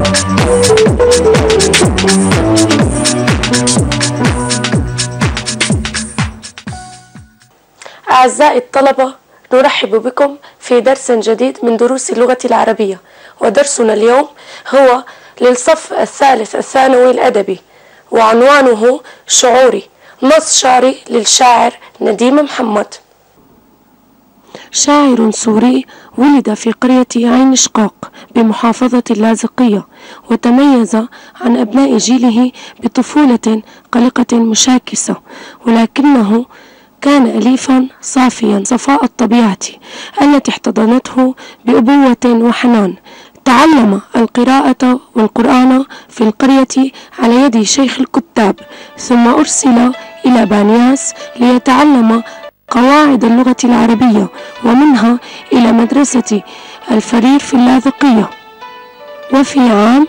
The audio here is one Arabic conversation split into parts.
أعزائي الطلبة، نرحب بكم في درس جديد من دروس اللغة العربية، ودرسنا اليوم هو للصف الثالث الثانوي الأدبي، وعنوانه شعوري، نص شعري للشاعر نديم محمد. شاعر سوري ولد في قرية عين شقاق بمحافظة اللاذقية، وتميز عن أبناء جيله بطفولة قلقة مشاكسة، ولكنه كان أليفا صافيا صفاء الطبيعة التي احتضنته بأبوة وحنان. تعلم القراءة والقرآن في القرية على يد شيخ الكتاب، ثم أرسل إلى بانياس ليتعلم قواعد اللغة العربية، ومنها إلى مدرسة الفرير في اللاذقية. وفي عام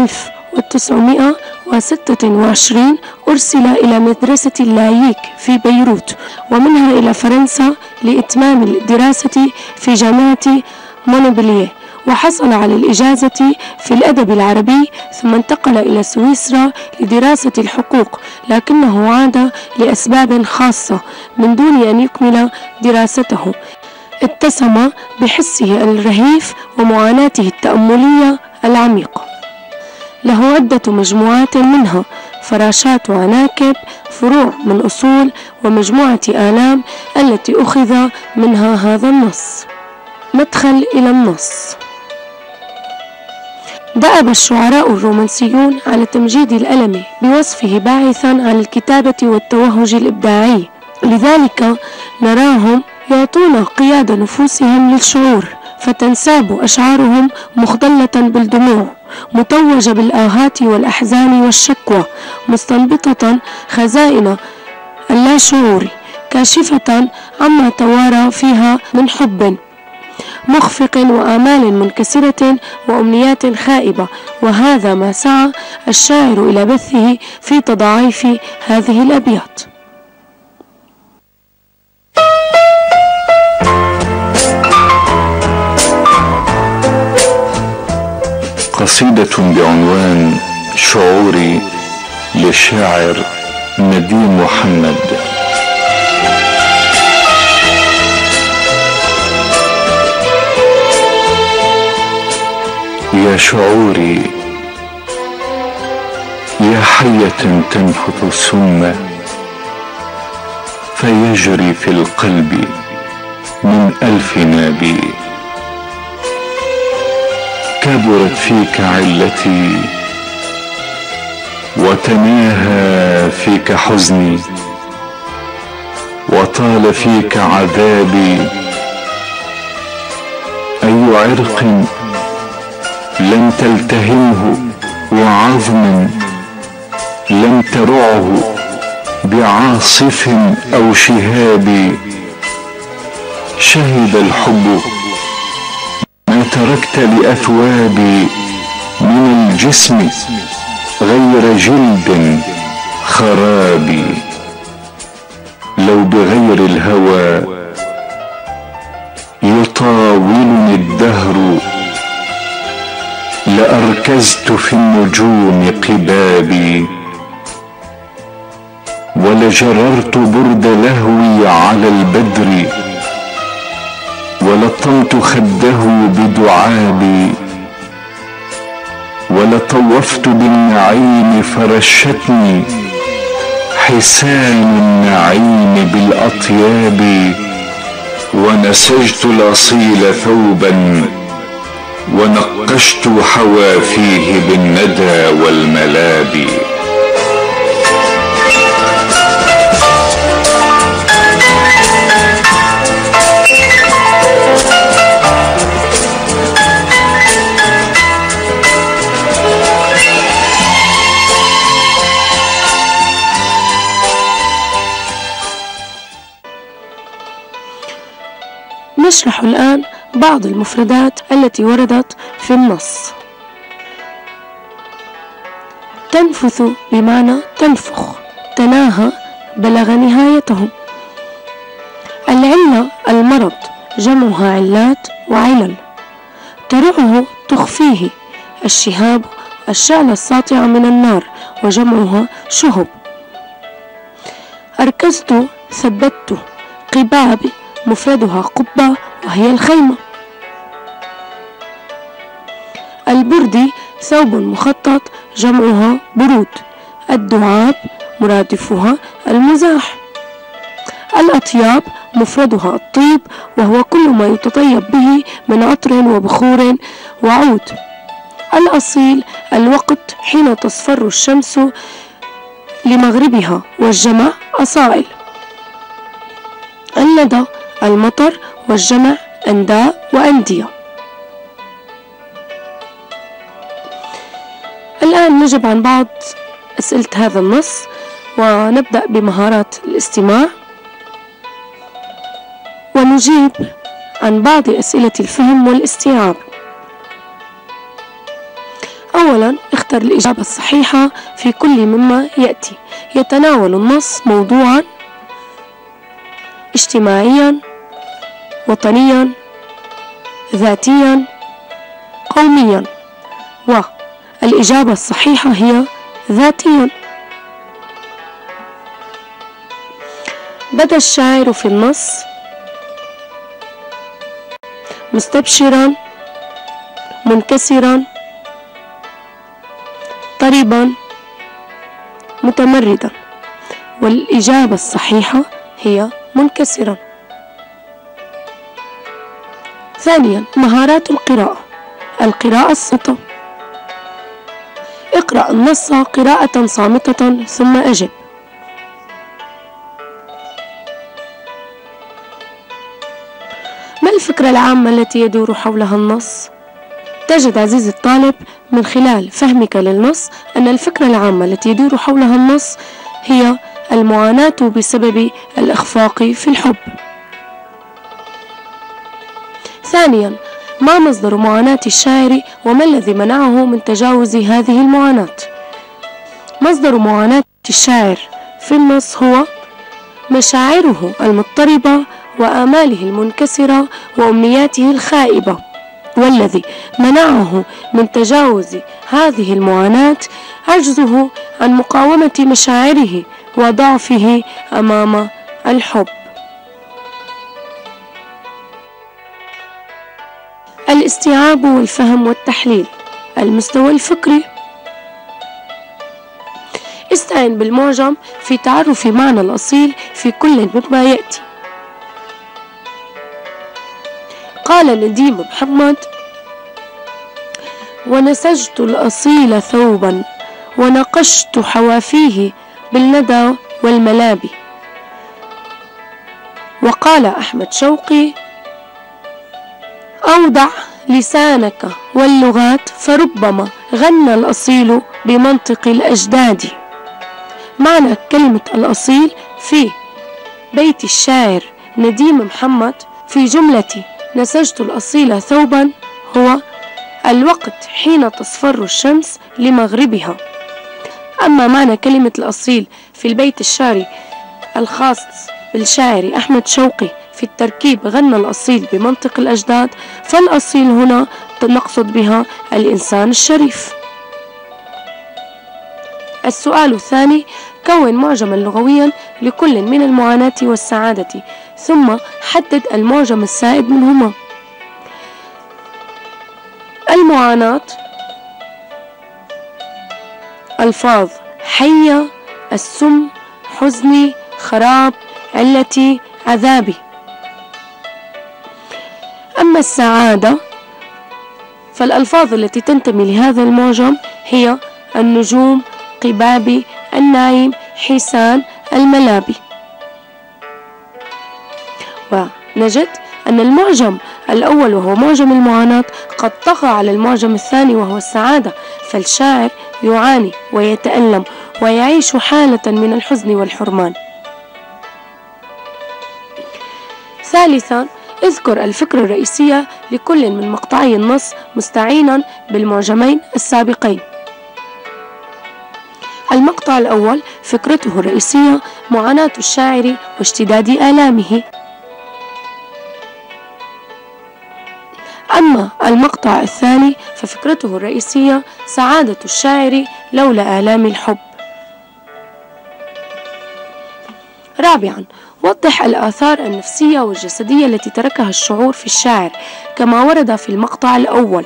1926 أرسل إلى مدرسة اللاييك في بيروت، ومنها إلى فرنسا لإتمام الدراسة في جامعة مونبلييه، وحصل على الإجازة في الأدب العربي، ثم انتقل إلى سويسرا لدراسة الحقوق، لكنه عاد لأسباب خاصة من دون أن يكمل دراسته. اتسم بحسه الرهيف ومعاناته التأملية العميقة. له عدة مجموعات، منها فراشات وعناكب، فروع من أصول، ومجموعة آلام التي أخذ منها هذا النص. مدخل إلى النص. دأب الشعراء الرومانسيون على تمجيد الألم بوصفه باعثا عن الكتابة والتوهج الإبداعي، لذلك نراهم يعطون قيادة نفوسهم للشعور، فتنساب أشعارهم مخضلة بالدموع، متوجة بالآهات والأحزان والشكوى، مستنبطة خزائن اللاشعور، كاشفة عما توارى فيها من حب مخفق وآمال منكسرة وأمنيات خائبة. وهذا ما سعى الشاعر إلى بثه في تضاعيف هذه الأبيات. قصيدة بعنوان شعوري للشاعر نديم محمد. يا شعوري، يا حية تنفث السم، فيجري في القلب من ألف نابي. كبرت فيك علتي وتناهى فيك حزني، وطال فيك عذابي. أي عرق لم تلتهمه، وعظم لم ترعه بعاصف أو شهاب. شهد الحب ما تركت لأثوابي من الجسم غير جلد خرابي. لو بغير الهوى يطاولني الدهر، لأركزت في النجوم قبابي، ولجررت برد لهوي على البدر، ولطمت خده بدعابي، ولطوفت بالنعيم فرشتني حسان النعيم بالأطياب. ونسجت الأصيل ثوبا، ونقشت حوافيه بالندى والملابي. نشرح الآن بعض المفردات التي وردت في النص. تنفث بمعنى تنفخ، تناهى بلغ نهايته. العلة المرض، جمعها علات وعلل. ترعه تخفيه، الشهاب الشعلة الساطعة من النار وجمعها شهب. أركزت ثبت قباب مفردها قبة وهي الخيمة. البردي ثوب مخطط جمعها برود. الدعاب مرادفها المزاح. الأطياب مفردها الطيب وهو كل ما يتطيب به من عطر وبخور وعود. الأصيل الوقت حين تصفر الشمس لمغربها والجمع أصائل. الندى المطر والجمع أنداء وأندية. الآن نجب عن بعض أسئلة هذا النص ونبدأ بمهارات الاستماع ونجيب عن بعض أسئلة الفهم والاستيعاب. أولا اختر الإجابة الصحيحة في كل مما يأتي. يتناول النص موضوعا اجتماعيا وطنيا ذاتيا قوميا، والإجابة الصحيحة هي ذاتيا. بدا الشاعر في النص مستبشرا منكسرا طربا متمردا، والإجابة الصحيحة هي منكسرا. ثانيا مهارات القراءة. القراءة الصامتة. اقرأ النص قراءة صامتة ثم أجب. ما الفكرة العامة التي يدور حولها النص؟ تجد عزيزي الطالب من خلال فهمك للنص أن الفكرة العامة التي يدور حولها النص هي المعاناة بسبب الإخفاق في الحب. ثانيا ما مصدر معاناة الشاعر وما الذي منعه من تجاوز هذه المعاناة؟ مصدر معاناة الشاعر في النص هو مشاعره المضطربة وآماله المنكسرة وأمنياته الخائبة، والذي منعه من تجاوز هذه المعاناة عجزه عن مقاومة مشاعره وضعفه أمام الحب. الاستيعاب والفهم والتحليل. المستوى الفكري. استعن بالمعجم في تعرف معنى الأصيل في كل مما يأتي. قال نديم محمد: ونسجت الأصيل ثوبا ونقشت حوافيه بالندى والملابي. وقال أحمد شوقي: أوضع لسانك واللغات فربما غنى الأصيل بمنطق الأجداد. معنى كلمة الأصيل في بيت الشاعر نديم محمد في جملة نسجت الأصيل ثوبا هو الوقت حين تصفر الشمس لمغربها. أما معنى كلمة الأصيل في البيت الشعري الخاص بالشاعر أحمد شوقي في التركيب غنى الأصيل بمنطق الأجداد، فالأصيل هنا نقصد بها الإنسان الشريف. السؤال الثاني: كون معجما لغويا لكل من المعاناة والسعادة، ثم حدد المعجم السائد منهما. المعاناة ألفاظ حية، السم، حزني، خراب، علتي، عذابي. أما السعادة فالألفاظ التي تنتمي لهذا المعجم هي النجوم، قبابي، النعيم، حسان، الملابي. ونجد أن المعجم الأول وهو معجم المعاناة قد طغى على المعجم الثاني وهو السعادة، فالشاعر يعاني ويتألم ويعيش حالة من الحزن والحرمان. ثالثا اذكر الفكرة الرئيسية لكل من مقطعي النص مستعينا بالمعجمين السابقين. المقطع الأول فكرته الرئيسية معاناة الشاعر واشتداد آلامه. أما المقطع الثاني ففكرته الرئيسية سعادة الشاعر لولا آلام الحب. رابعا، وضح الآثار النفسية والجسدية التي تركها الشعور في الشاعر كما ورد في المقطع الأول.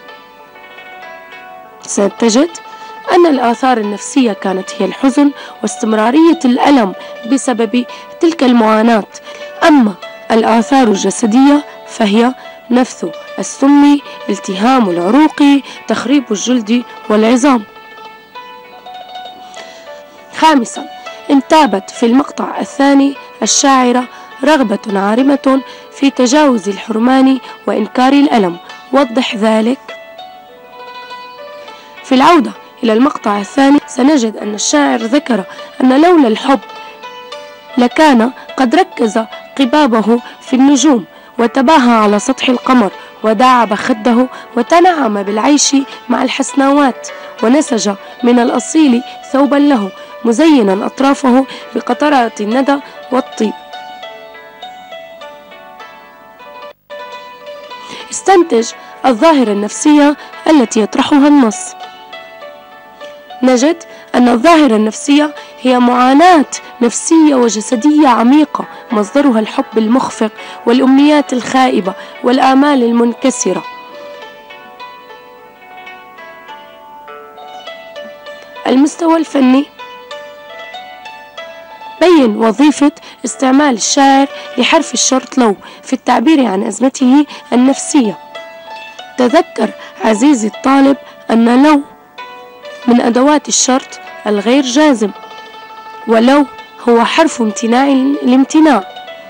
ستجد أن الآثار النفسية كانت هي الحزن واستمرارية الألم بسبب تلك المعاناة، أما الآثار الجسدية فهي نفث السم، التهام العروق، تخريب الجلد والعظام. خامسا، انتابت في المقطع الثاني الشاعرة رغبة عارمة في تجاوز الحرمان وإنكار الألم. وضح ذلك. في العودة إلى المقطع الثاني سنجد أن الشاعر ذكر أن لولا الحب لكان قد ركز قبابه في النجوم وتباهى على سطح القمر وداعب خده وتنعم بالعيش مع الحسناوات ونسج من الأصيل ثوبا له مزينا أطرافه بقطرات الندى والطيب. استنتج الظاهرة النفسية التي يطرحها النص. نجد أن الظاهرة النفسية هي معاناة نفسية وجسدية عميقة مصدرها الحب المخفق والأمنيات الخائبة والآمال المنكسرة. المستوى الفني، بين وظيفة استعمال الشاعر لحرف الشرط لو في التعبير عن أزمته النفسية. تذكر عزيزي الطالب أن لو من أدوات الشرط الغير جازم، ولو هو حرف امتناع الامتناع.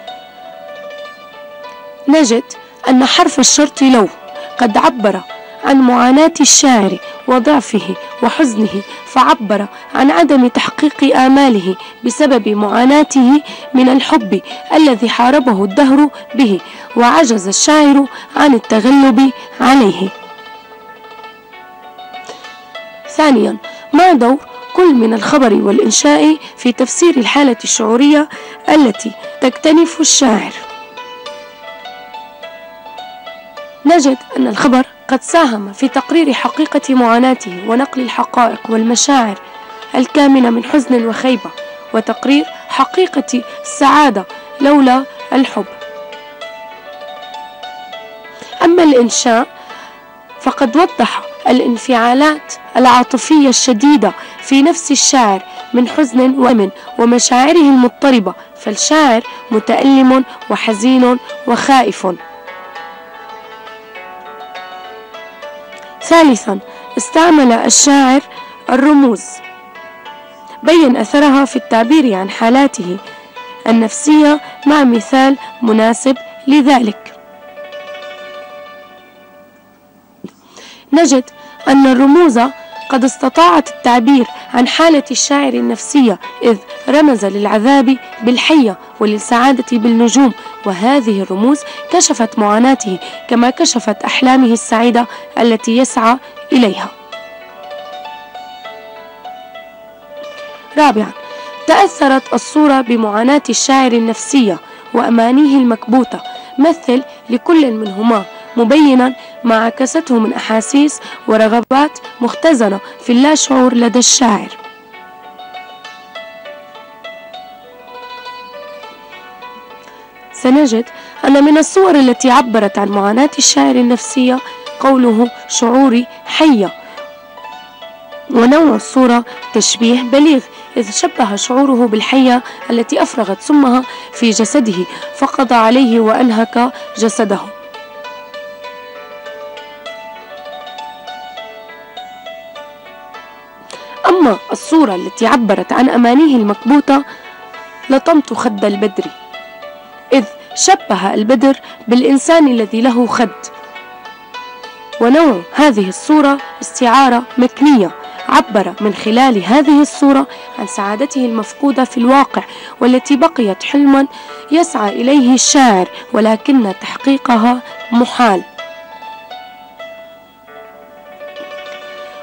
نجد أن حرف الشرط لو قد عبر عن معاناة الشاعر وضعفه وحزنه، فعبر عن عدم تحقيق آماله بسبب معاناته من الحب الذي حاربه الدهر به وعجز الشاعر عن التغلب عليه. ثانيا، ما دور كل من الخبر والإنشاء في تفسير الحالة الشعورية التي تكتنف الشاعر؟ نجد أن الخبر قد ساهم في تقرير حقيقة معاناته ونقل الحقائق والمشاعر الكامنة من حزن وخيبة وتقرير حقيقة السعادة لولا الحب. أما الإنشاء فقد وضح الانفعالات العاطفية الشديدة في نفس الشاعر من حزن وأمن ومشاعره المضطربة، فالشاعر متألم وحزين وخائف. ثالثا، استعمل الشاعر الرموز، بين أثرها في التعبير عن حالاته النفسية مع مثال مناسب لذلك. نجد أن الرموز قد استطاعت التعبير عن حالة الشاعر النفسية، إذ رمز للعذاب بالحية وللسعادة بالنجوم، وهذه الرموز كشفت معاناته كما كشفت أحلامه السعيدة التي يسعى إليها. رابعا، تأثرت الصورة بمعاناة الشاعر النفسية وأمانيه المكبوتة، مثل لكل منهما مبينا ما عكسته من أحاسيس ورغبات مختزنة في اللاشعور لدى الشاعر. سنجد أن من الصور التي عبرت عن معاناة الشاعر النفسية قوله شعوري حية، ونوع الصورة تشبيه بليغ، إذ شبه شعوره بالحية التي أفرغت سمها في جسده فقضى عليه وأنهك جسده. أما الصورة التي عبرت عن أمانيه المكبوتة لطمت خد البدر، إذ شبه البدر بالإنسان الذي له خد. ونوع هذه الصورة استعارة مكنية، عبر من خلال هذه الصورة عن سعادته المفقودة في الواقع، والتي بقيت حلما يسعى إليه الشاعر ولكن تحقيقها محال.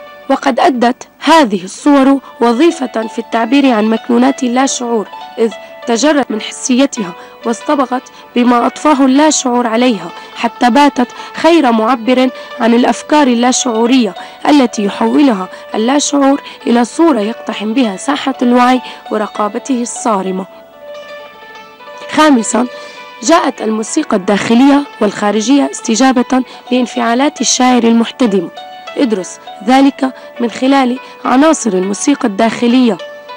وقد أدت هذه الصور وظيفة في التعبير عن مكنونات اللاشعور، إذ تجرد من حسيتها واصطبغت بما أطفاه اللاشعور عليها، حتى باتت خير معبر عن الأفكار اللاشعورية التي يحولها اللاشعور إلى صورة يقتحم بها ساحة الوعي ورقابته الصارمة. خامسا، جاءت الموسيقى الداخلية والخارجية استجابة لانفعالات الشاعر المحتدم. ادرس ذلك من خلال عناصر الموسيقى الداخلية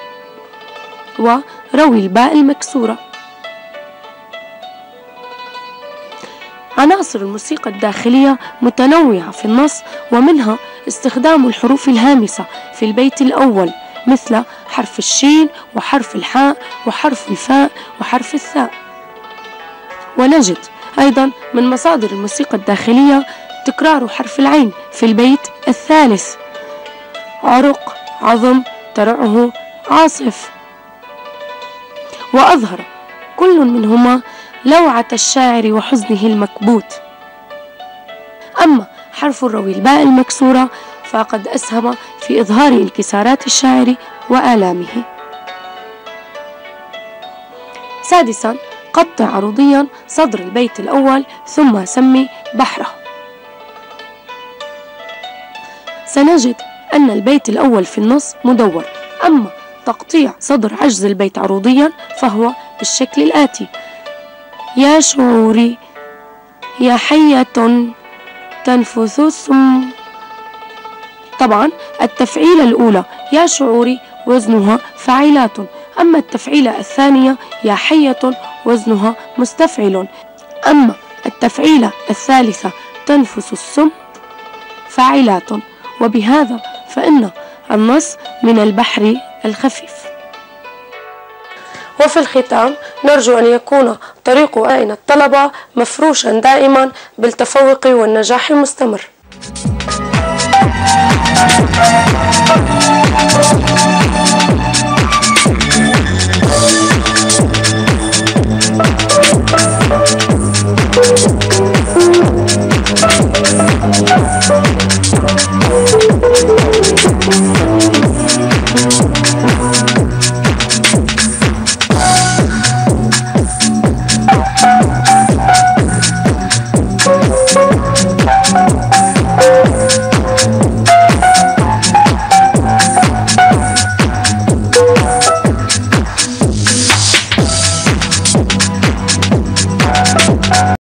وروي الباء المكسورة. عناصر الموسيقى الداخلية متنوعة في النص، ومنها استخدام الحروف الهامسة في البيت الأول مثل حرف الشين وحرف الحاء وحرف الفاء وحرف الثاء. ونجد أيضا من مصادر الموسيقى الداخلية تكرار حرف العين في البيت الثالث: عرق، عظم، ترعه، عاصف. وأظهر كل منهما لوعة الشاعر وحزنه المكبوت. أما حرف الروي الباء المكسورة فقد أسهم في إظهار انكسارات الشاعر وآلامه. سادسا، قطع عروضيا صدر البيت الأول ثم سمي بحره. سنجد أن البيت الأول في النص مدور، أما تقطيع صدر عجز البيت عروضيا فهو بالشكل الآتي: يا شعوري يا حية تنفث السم. طبعا التفعيلة الأولى يا شعوري وزنها فاعلات، أما التفعيلة الثانية يا حية وزنها مستفعل، أما التفعيلة الثالثة تنفث السم فاعلات. وبهذا فإن النص من البحر الخفيف. وفي الختام نرجو أن يكون طريق أبنائنا الطلبة مفروشا دائما بالتفوق والنجاح المستمر.